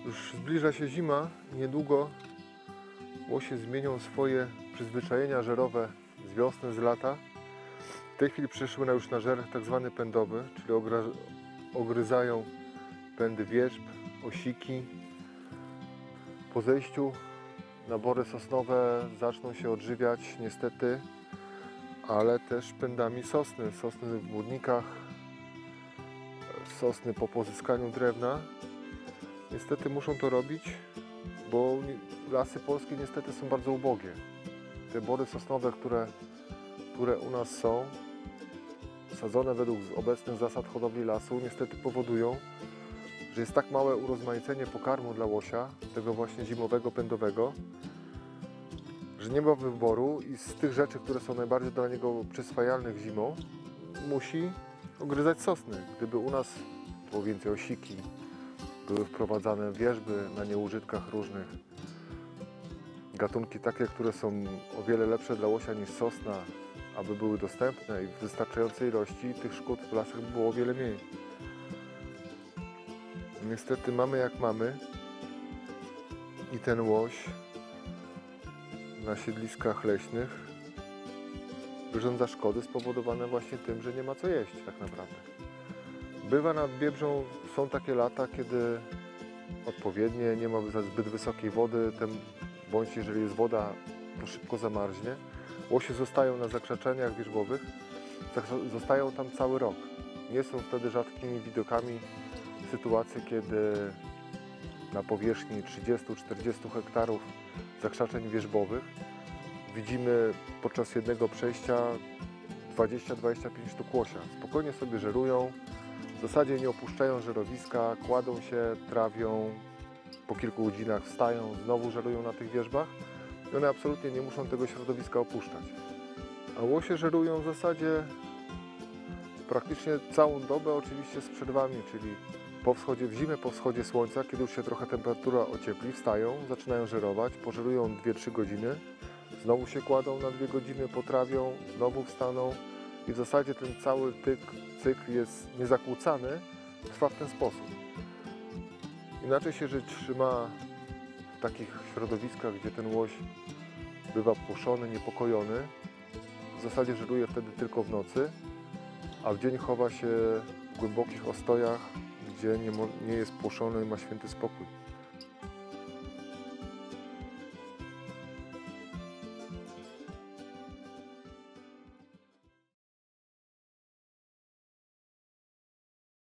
Już zbliża się zima i niedługo łosie zmienią swoje przyzwyczajenia żerowe z wiosny, z lata. W tej chwili przeszły już na żer tak zwany pędowy, czyli ogryzają pędy wierzb, osiki. Po zejściu na bory sosnowe zaczną się odżywiać niestety, ale też pędami sosny. Sosny w błonnikach, sosny po pozyskaniu drewna. Niestety muszą to robić, bo lasy polskie niestety są bardzo ubogie. Te bory sosnowe, które u nas są, sadzone według obecnych zasad hodowli lasu, niestety powodują, że jest tak małe urozmaicenie pokarmu dla łosia, tego właśnie zimowego, pędowego, że nie ma wyboru i z tych rzeczy, które są najbardziej dla niego przyswajalnych zimą, musi ogryzać sosny. Gdyby u nas było więcej osiki, były wprowadzane wierzby na nieużytkach różnych, gatunki takie, które są o wiele lepsze dla łosia niż sosna, aby były dostępne i w wystarczającej ilości, tych szkód w lasach by było o wiele mniej. Niestety mamy jak mamy i ten łoś na siedliskach leśnych wyrządza szkody spowodowane właśnie tym, że nie ma co jeść tak naprawdę. Bywa nad Biebrzą, są takie lata, kiedy odpowiednie, nie ma zbyt wysokiej wody, bądź jeżeli jest woda, to szybko zamarznie. Łosie zostają na zakrzaczeniach wierzbowych, zostają tam cały rok. Nie są wtedy rzadkimi widokami sytuacje, kiedy na powierzchni 30-40 hektarów zakrzaczeń wierzbowych widzimy podczas jednego przejścia 20-25 sztuk łosia. Spokojnie sobie żerują, w zasadzie nie opuszczają żerowiska, kładą się, trawią, po kilku godzinach wstają, znowu żerują na tych wierzbach i one absolutnie nie muszą tego środowiska opuszczać. A łosie żerują w zasadzie praktycznie całą dobę, oczywiście z przerwami, czyli po wschodzie, w zimę po wschodzie słońca, kiedy już się trochę temperatura ociepli, wstają, zaczynają żerować, pożerują 2-3 godziny, znowu się kładą na 2 godziny, potrawią, znowu wstaną i w zasadzie ten cały cykl jest niezakłócany, trwa w ten sposób. Inaczej się rzecz trzyma w takich środowiskach, gdzie ten łoś bywa płoszony, niepokojony. W zasadzie żeruje wtedy tylko w nocy, a w dzień chowa się w głębokich ostojach, gdzie nie jest płoszony i ma święty spokój.